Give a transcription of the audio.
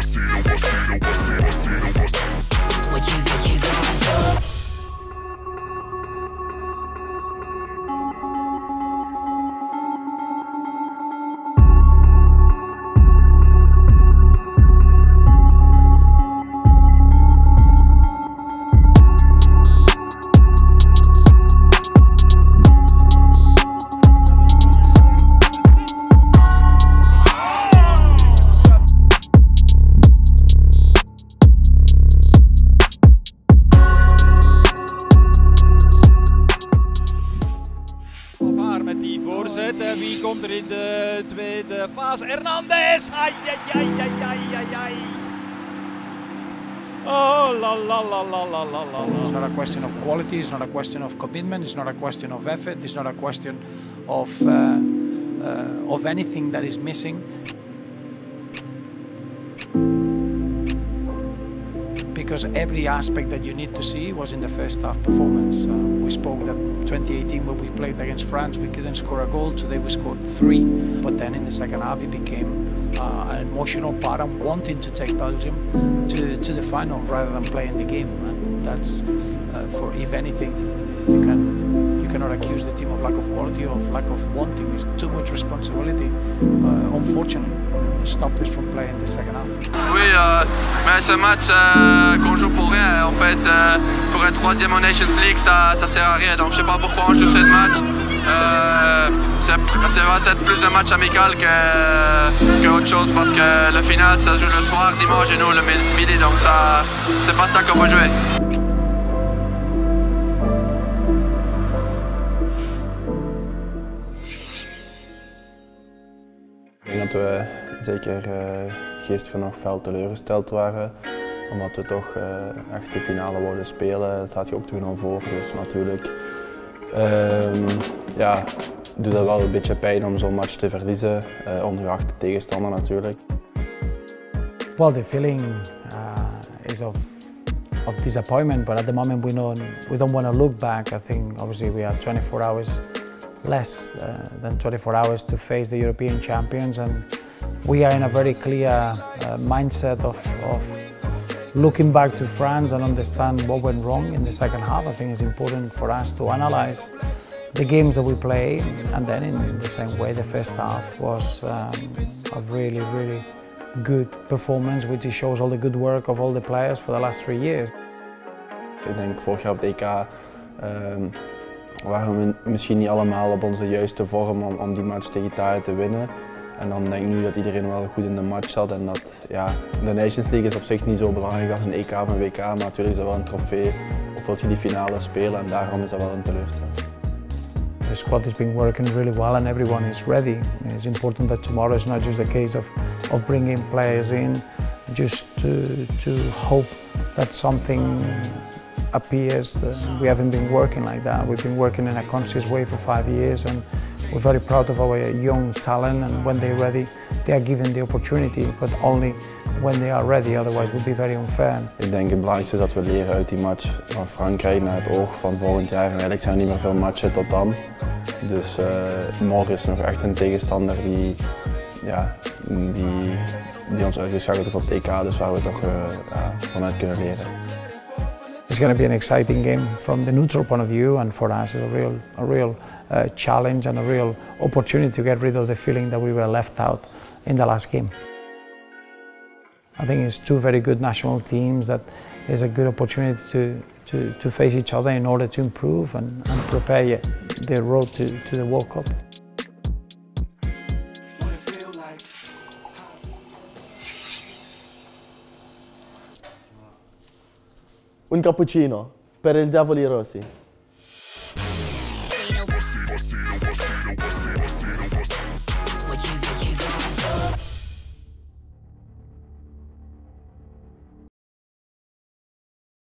What you gonna do? Met die voorzet, wie komt er in de tweede fase? Hernandez! Ai, ai, ai, ai, ai, ai, ai. Oh, la la la la la la la. It's not a question of quality, it's not a question of commitment, it's not a question of effort, it's not a question of anything that is missing. Because every aspect that you need to see was in the first half performance. We spoke that 2018 when we played against France we couldn't score a goal, today we scored 3. But then in the second half it became an emotional part and wanting to take Belgium to the final rather than playing the game. And that's, for if anything, you cannot accuse the team of lack of quality or of lack of wanting. It's too much responsibility, unfortunately. Stopped us from playing the second half. Oui, mais ce match qu'on joue pour rien. En fait, pour être troisième en Nations League, ça sert à rien. Donc je sais pas pourquoi on joue ce match. Ça va être plus un match amical que autre chose parce que le final ça se joue le soir, dimanche et nous le midi. Donc ça, c'est pas ça qu'on va jouer. Ik denk dat we zeker gisteren nog fel teleurgesteld waren, omdat we toch echt de finale wouden spelen. Daar staat je ook 2-0 voor, dus natuurlijk ja, doet dat wel een beetje pijn om zo'n match te verliezen, ongeacht de tegenstander natuurlijk. Well, the feeling is of disappointment, but at the moment we don't want to look back. I think obviously we have 24 hours less than 24 hours to face the European champions, and we are in a very clear mindset of looking back to France and understand what went wrong in the second half. I think it's important for us to analyze the games that we play, and then in the same way the first half was a really good performance, which shows all the good work of all the players for the last 3 years. Ik denk vorig jaar op de EK waren we misschien niet allemaal op onze juiste vorm om die match tegen Italië te winnen. En dan denk ik nu dat iedereen wel goed in de match zat en dat ja, de Nations League is op zich niet zo belangrijk als een EK of een WK, maar natuurlijk is dat wel een trofee of wil je die finale spelen en daarom is dat wel een teleurstelling. The squad has been working really well and everyone is ready. It's important that tomorrow is not just a case of bringing players in just to hope that something appears. We haven't been working like that. We've been working in a conscious way for 5 years, and we're very proud of our young talent, and when they're ready they are given the opportunity, but only when they are ready, otherwise it would be very unfair. Ik denk het belangrijkste is dat we leren uit die match van Frankrijk naar het oog van volgend jaar. En eigenlijk zijn er niet meer veel matchen tot dan. Dus morgen is nog echt een tegenstander die ons uitgeschakeld heeft op het EK, dus waar we toch vanuit kunnen leren. It's going to be an exciting game from the neutral point of view, and for us it's a real challenge and a real opportunity to get rid of the feeling that we were left out in the last game. I think it's two very good national teams that is a good opportunity to face each other in order to improve and prepare the road to the World Cup. Un cappuccino per il Diavoli Rossi.